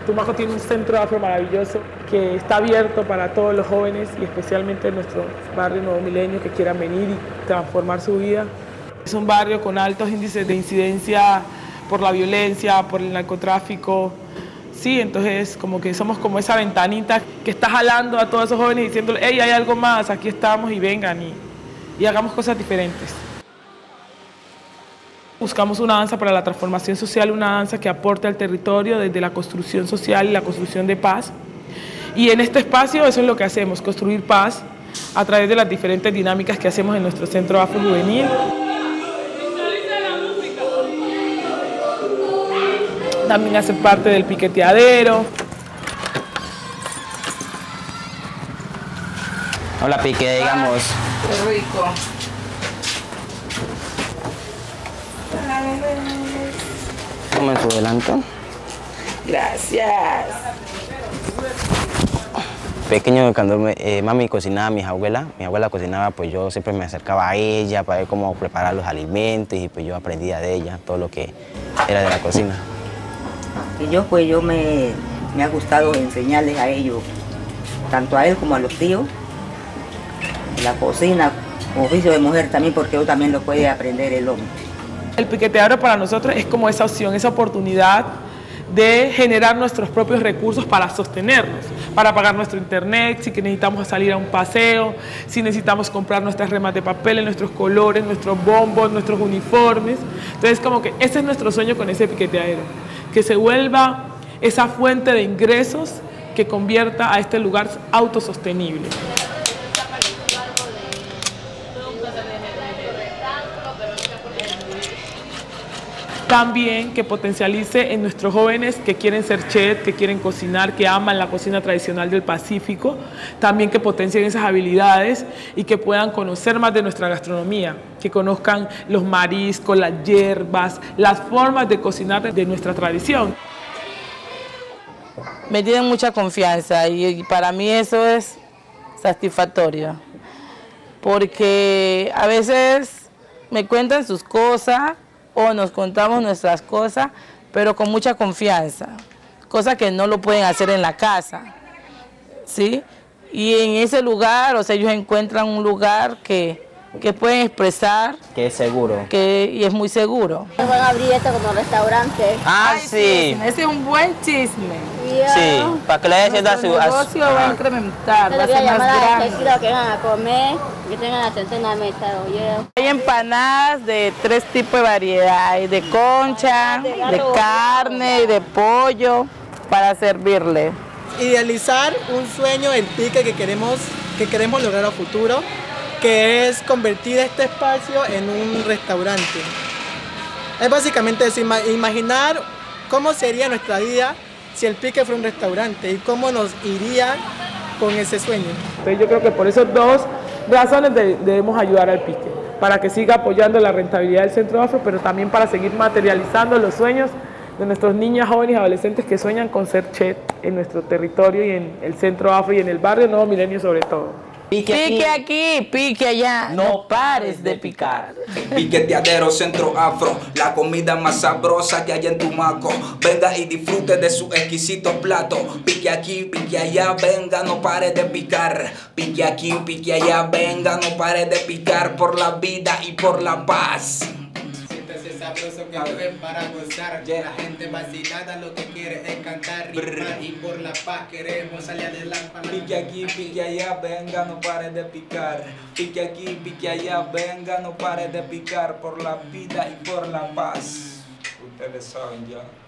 Tumaco tiene un centro afro maravilloso que está abierto para todos los jóvenes y especialmente en nuestro barrio Nuevo Milenio que quieran venir y transformar su vida. Es un barrio con altos índices de incidencia por la violencia, por el narcotráfico. Sí, entonces como que somos como esa ventanita que está jalando a todos esos jóvenes diciéndoles, hey, hay algo más, aquí estamos y vengan y hagamos cosas diferentes. Buscamos una danza para la transformación social, una danza que aporte al territorio desde la construcción social y la construcción de paz. Y en este espacio eso es lo que hacemos, construir paz a través de las diferentes dinámicas que hacemos en nuestro Centro Afrojuvenil. También hace parte del piqueteadero. Hola, pique, digamos. Qué rico. Tomen su delantal. Gracias. Pequeño, cuando mami cocinaba, mi abuela cocinaba, pues yo siempre me acercaba a ella para ver cómo preparar los alimentos y pues yo aprendía de ella todo lo que era de la cocina. Y yo me ha gustado enseñarles a ellos, tanto a él como a los tíos, la cocina, oficio de mujer también, porque uno también lo puede aprender el hombre. El piqueteadero para nosotros es como esa opción, esa oportunidad de generar nuestros propios recursos para sostenernos, para pagar nuestro internet, si necesitamos salir a un paseo, si necesitamos comprar nuestras remas de papel, nuestros colores, nuestros bombos, nuestros uniformes. Entonces como que ese es nuestro sueño con ese piqueteadero, que se vuelva esa fuente de ingresos que convierta a este lugar autosostenible. También que potencialice en nuestros jóvenes que quieren ser chef, que quieren cocinar, que aman la cocina tradicional del Pacífico, también que potencien esas habilidades y que puedan conocer más de nuestra gastronomía, que conozcan los mariscos, las hierbas, las formas de cocinar de nuestra tradición. Me tienen mucha confianza y para mí eso es satisfactorio, porque a veces me cuentan sus cosas o nos contamos nuestras cosas, pero con mucha confianza, cosas que no lo pueden hacer en la casa, ¿sí? Y en ese lugar, o sea, ellos encuentran un lugar que pueden expresar. Que es seguro. Y es muy seguro. Van a abrir esto como restaurante. Ah, sí. Ese es un buen chisme. Sí, para que le haya sido a su negocio va a incrementar, Yo va a le voy a ser más llamar a grande. los que vengan a comer, que tengan la atención en la mesa. Oye. Hay empanadas de 3 tipos de variedad, hay de concha, de carne y de pollo para servirle. Idealizar un sueño, el pique que queremos lograr a futuro, que es convertir este espacio en un restaurante. Es básicamente eso, imaginar cómo sería nuestra vida si el pique fuera un restaurante y cómo nos iría con ese sueño. Entonces yo creo que por esas dos razones debemos ayudar al pique, para que siga apoyando la rentabilidad del Centro Afro, pero también para seguir materializando los sueños de nuestros niños, jóvenes y adolescentes que sueñan con ser chef en nuestro territorio y en el Centro Afro y en el barrio Nuevo Milenio sobre todo. Pique aquí, pique allá, no pares de picar. Piqueteadero Centro Afro, la comida más sabrosa que hay en Tumaco. Venga y disfrute de su exquisito plato. Pique aquí, pique allá, venga, no pare de picar. Pique aquí, pique allá, venga, no pare de picar por la vida y por la paz. Sabroso que ven para gozar, la gente vacilada lo que quiere es cantar, rimar y por la paz queremos salir adelante. Pique aquí, pique allá, venga, no pare de picar. Pique aquí, pique allá, venga, no pare de picar por la vida y por la paz. Ustedes saben ya.